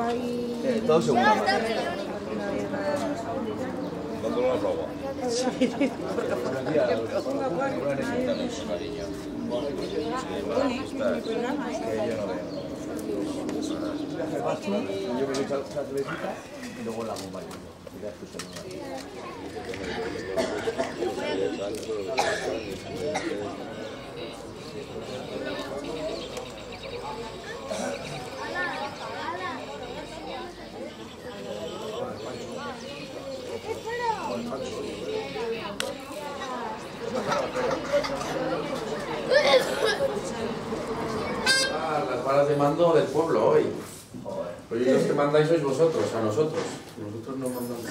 Todo segunda mano. ¿Cuándo lo roba? Sí. Yo me echo la cervecita y luego la bomba. Las varas de mando del pueblo hoy. Hoy los que mandáis sois vosotros, a nosotros. Nosotros no mandamos.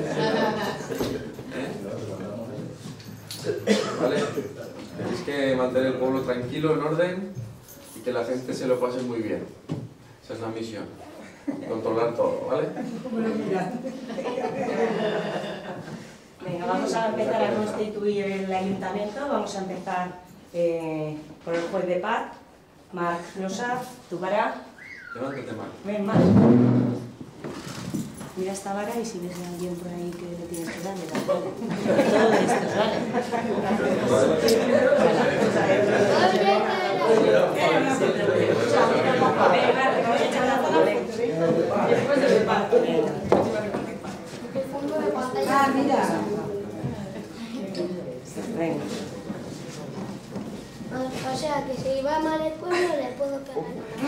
¿Vale? Tenéis que mantener el pueblo tranquilo, en orden, y que la gente se lo pase muy bien. Esa es la misión. Controlar todo, ¿vale? Venga, vamos a empezar a constituir el ayuntamiento. Vamos a empezar por el juez de paz, Marc Closar. ¿Tu vara? Levántate, Marc. Ven, Marc. Mira esta vara y si ves a alguien por ahí que le tienes que dar, le das. Todo esto, ¿vale? Después de paz. Ah, mira. Venga. O sea, que si va mal el pueblo le puedo pegar.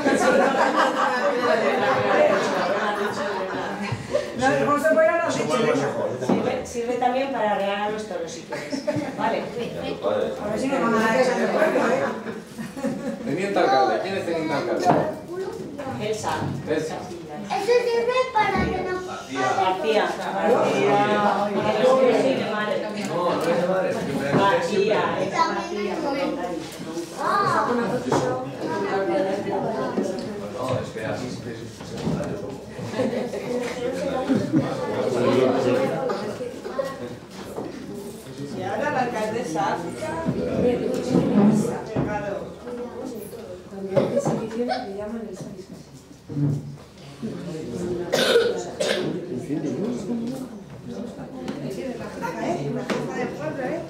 ¿Cómo se puede no sirve también para regar a los toros si quieres. Vale. A ver si me van a dar esa del pueblo, ¿eh? Teniente alcalde. ¿Quién es teniente alcalde? Elsa. Elsa. Eso sirve para que no... García. No, no es de madre. García. No, es que así es secundario. Y ahora la alcaldesa. Cuando hay desinhibiciones le llaman el SAIS. La jefa del pueblo, ¿eh?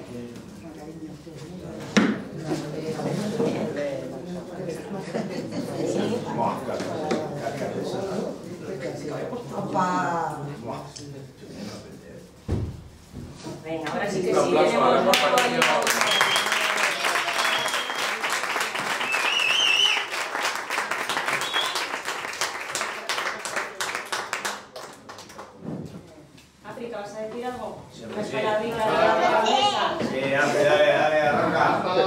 Opa. Venga, ahora sí que Un sí. aplauso a la compañía. África, ¿vas a decir algo? Sí, ¿Una sí. paladita de la mesa? Sí, dale, arranca.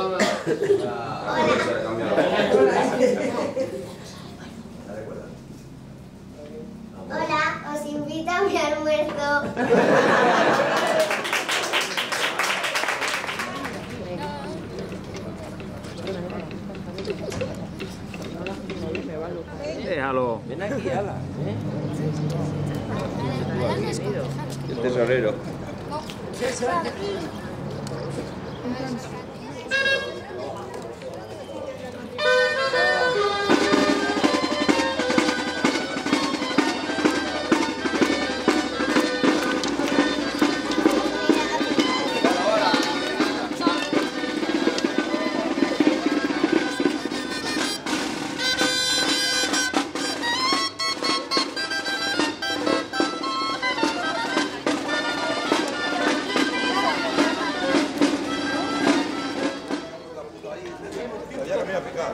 Hola, os invito a mi almuerzo. Déjalo. Ven aquí, ala. El tesorero. Ya lo voy a picar.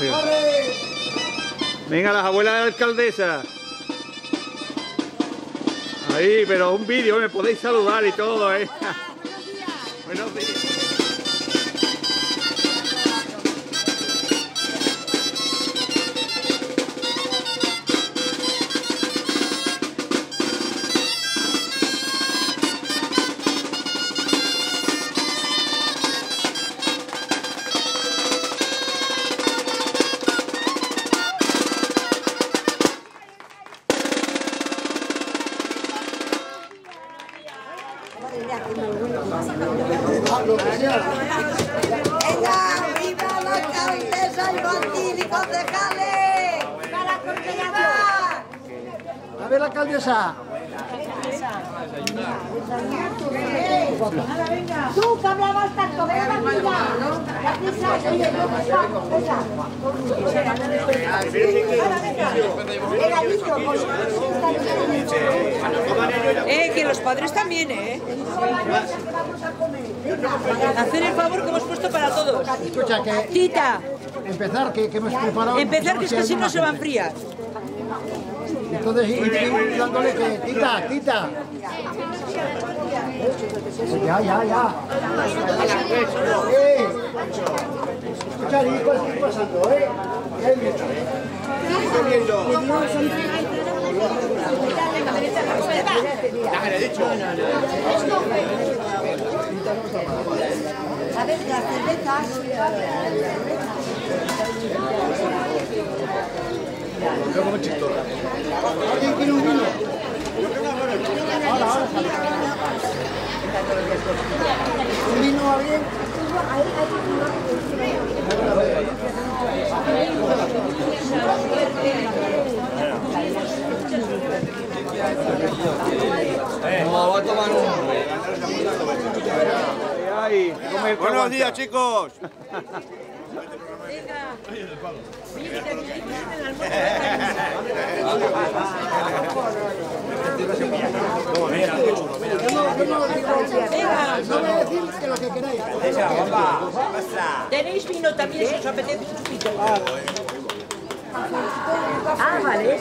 Venga, las abuelas de la alcaldesa. Ahí, pero un vídeo, me podéis saludar y todo, ¿eh? Buenos días. ¡Venga, viva la alcaldesa y Martín y concejales! ¡Para concejales! A ver la alcaldesa. Tú que hablabas tanto, ven aquí Que los padres también, Hacer el favor que hemos puesto para todos. Escucha, que Tita, empezar, que hemos preparado. empezar que es que así no se va a enfriar. Entonces, ir dándole que. Tita. Ya. Escucha, ¿qué está pasando, A ver, las cervezas. ¿Alguien quiere un vino? Ahora. ¿Un vino va bien? Vamos a tomar Buenos días, chicos. Tenéis vino también si os apetece un chupito. Ah, vale.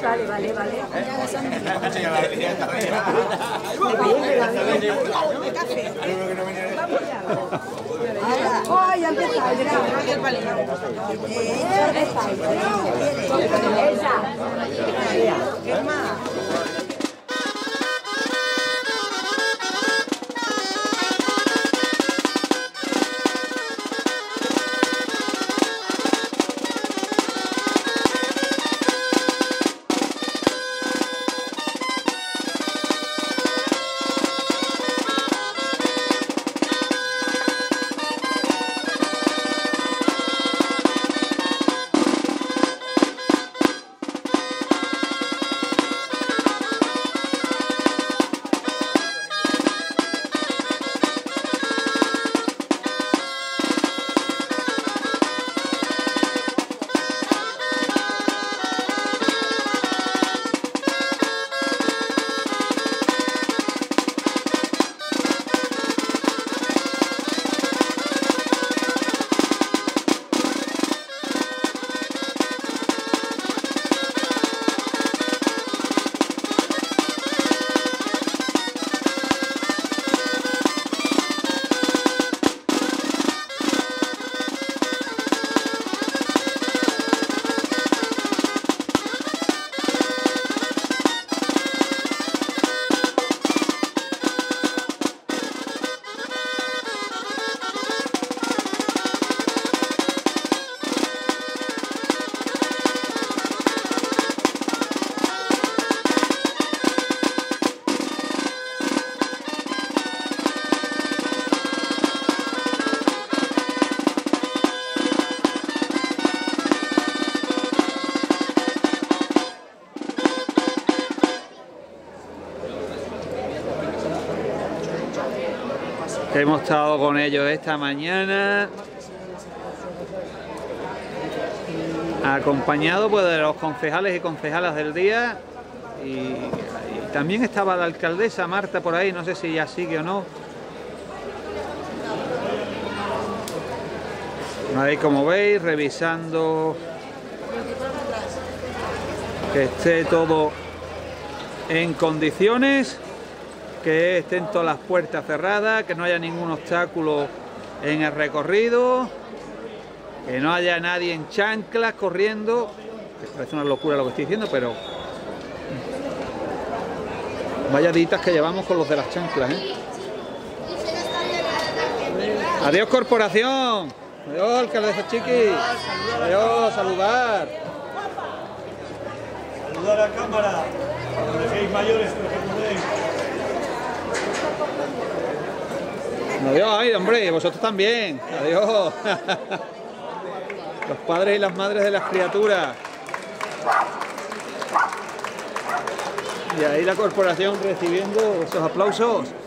¡Ay, empieza! ¿Qué más? Hemos estado con ellos esta mañana, acompañado pues de los concejales y concejalas del día, y también estaba la alcaldesa Marta por ahí, no sé si ya sigue o no. Ahí, como veis, revisando que esté todo en condiciones, que estén todas las puertas cerradas, que no haya ningún obstáculo en el recorrido, que no haya nadie en chanclas corriendo, que parece una locura lo que estoy diciendo, pero vaya ditas que llevamos con los de las chanclas, ¿eh? Adiós, corporación. Adiós, alcaldesa Chiqui. Adiós, saludar. Saludar a cámara. Cuando dejéis mayores, porque podéis. Adiós, ay, hombre, vosotros también. Adiós. Los padres y las madres de las criaturas. Y ahí la corporación recibiendo esos aplausos.